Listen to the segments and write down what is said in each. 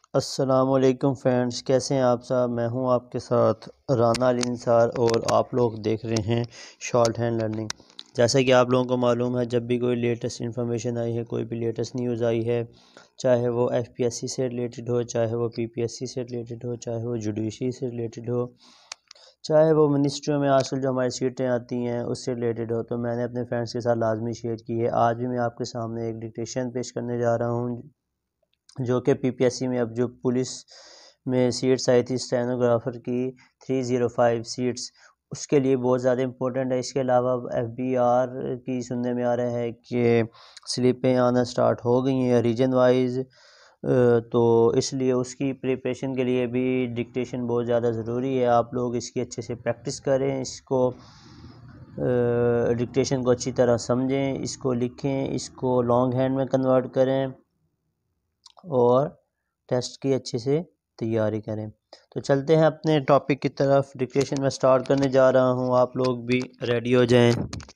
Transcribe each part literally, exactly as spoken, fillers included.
अस्सलामुअलैकुम फ्रेंड्स, कैसे हैं आप सब। मैं हूं आपके साथ राना अली निसार और आप लोग देख रहे हैं शॉर्ट हैंड लर्निंग। जैसा कि आप लोगों को मालूम है, जब भी कोई लेटेस्ट इन्फॉर्मेशन आई है, कोई भी लेटेस्ट न्यूज़ आई है, चाहे वो एफपीएससी से रिलेटेड हो, चाहे वो पीपीएससी से रिलेटेड हो, चाहे वो जुडिशरी से रिलेटेड हो, चाहे वो मिनिस्ट्रियों में आजकल जो हमारी सीटें आती हैं उससे रिलेटेड हो, तो मैंने अपने फ्रेंड्स के साथ लाजमी शेयर की है। आज भी मैं आपके सामने एक डिक्टेशन पेश करने जा रहा हूँ, जो कि पीपीएससी में अब जो पुलिस में सीट्स आई थी स्टेनोग्राफर की थ्री ज़ीरो फाइव सीट्स, उसके लिए बहुत ज़्यादा इम्पोर्टेंट है। इसके अलावा एफबीआर की सुनने में आ रहा है कि स्लिपें आना स्टार्ट हो गई हैं रीजन वाइज, तो इसलिए उसकी प्रिपरेशन के लिए भी डिक्टेशन बहुत ज़्यादा ज़रूरी है। आप लोग इसकी अच्छे से प्रैक्टिस करें, इसको डिक्टेशन को अच्छी तरह समझें, इसको लिखें, इसको लॉन्ग हैंड में कन्वर्ट करें और टेस्ट की अच्छे से तैयारी करें। तो चलते हैं अपने टॉपिक की तरफ। डिक्टेशन में स्टार्ट करने जा रहा हूं, आप लोग भी रेडी हो जाएं।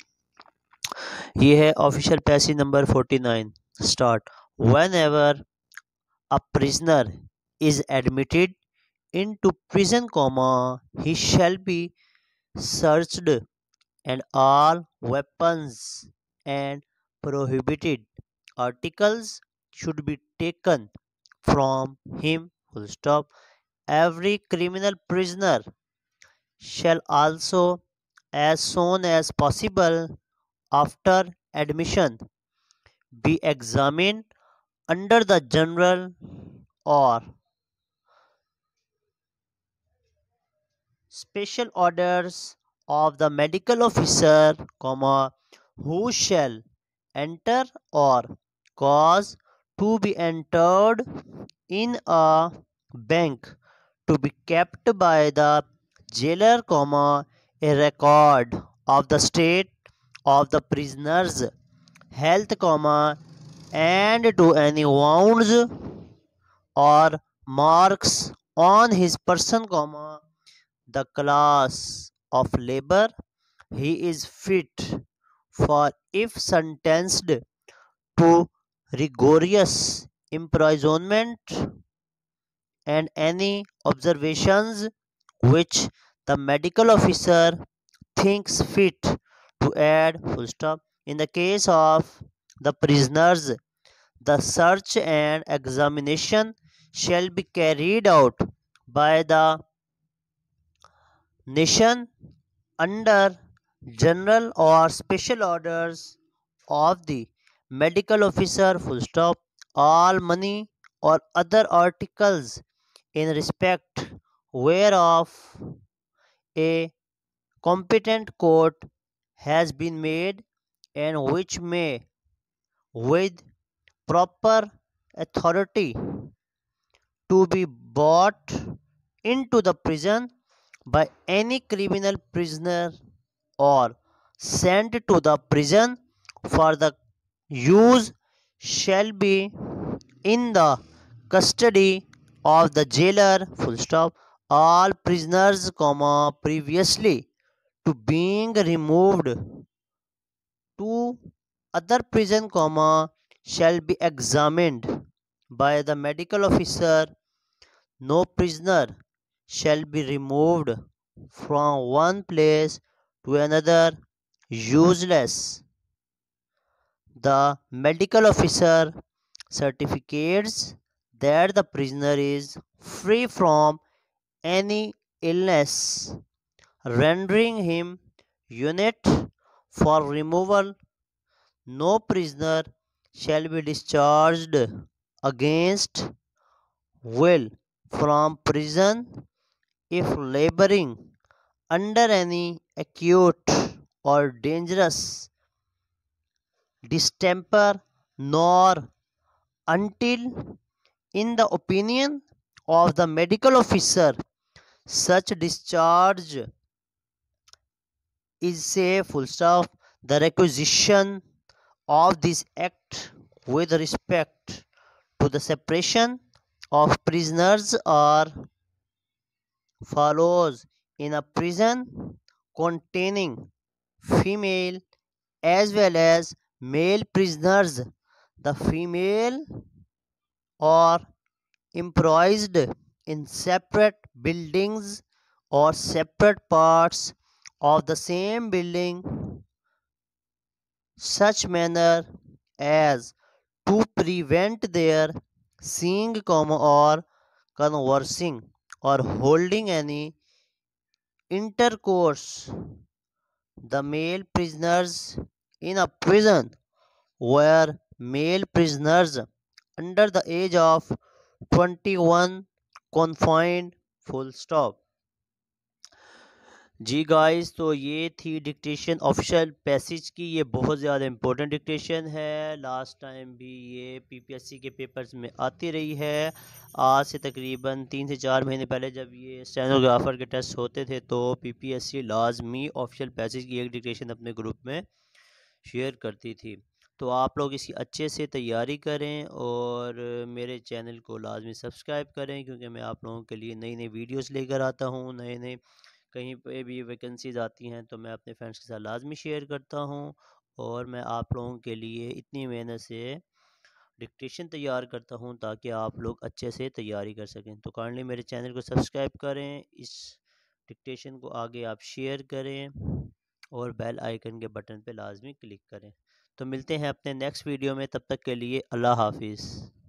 ये है official passage number forty nine. Start. Whenever a prisoner is admitted into prison comma he shall be searched and all weapons and prohibited articles should be taken from him, full stop. Every criminal prisoner shall also, as soon as possible after admission, be examined under the general or special orders of the medical officer, comma, who shall enter or cause to be entered in a bank to be kept by the jailer, comma, a record of the state of the prisoner's health, comma, and to any wounds or marks on his person, comma, the class of labor he is fit for if sentenced to rigorous imprisonment, and any observations which the medical officer thinks fit to add, full stop. In the case of the prisoners, the search and examination shall be carried out by the nation under general or special orders of the medical officer, full stop. All money or other articles in respect whereof a competent court has been made and which may with proper authority to be brought into the prison by any criminal prisoner or sent to the prison for the use shall be in the custody of the jailer, full stop. All prisoners, comma, previously to being removed to other prison, comma, shall be examined by the medical officer. No prisoner shall be removed from one place to another useless. The medical officer certificates that the prisoner is free from any illness, rendering him unit for removal. No prisoner shall be discharged against will from prison if laboring under any acute or dangerous distemper, nor until, in the opinion of the medical officer, such discharge is safe, full stop. The requisition of this act with respect to the separation of prisoners are follows. In a prison containing female as well as male prisoners, the female or improvised in separate buildings or separate parts of the same building, such manner as to prevent their seeing common or conversing or holding any intercourse. The male prisoners in a prison were male prisoners under the age of twenty-one confined, full stop. जी guys, तो ये थी dictation official passage की। ये बहुत ज़्यादा important dictation है, last time भी ये पीपीएससी के पेपर्स में आती रही है। आज से तकरीबन तीन से चार महीने पहले जब ये स्टेनोग्राफर के टेस्ट होते थे तो पीपीएससी लाजमी ऑफिशियल पैसेज की एक डिक्टेशन अपने ग्रुप में शेयर करती थी। तो आप लोग इसकी अच्छे से तैयारी करें और मेरे चैनल को लाजमी सब्सक्राइब करें, क्योंकि मैं आप लोगों के लिए नई नई वीडियोस लेकर आता हूँ। नए नए कहीं पे भी वैकेंसीज आती हैं तो मैं अपने फ्रेंड्स के साथ लाजमी शेयर करता हूँ, और मैं आप लोगों के लिए इतनी मेहनत से डिक्टेशन तैयार करता हूँ ताकि आप लोग अच्छे से तैयारी कर सकें। तो काइंडली मेरे चैनल को सब्सक्राइब करें, इस डिक्टेशन को आगे आप शेयर करें और बेल आइकन के बटन पे लाजमी क्लिक करें। तो मिलते हैं अपने नेक्स्ट वीडियो में, तब तक के लिए अल्लाह हाफिज़।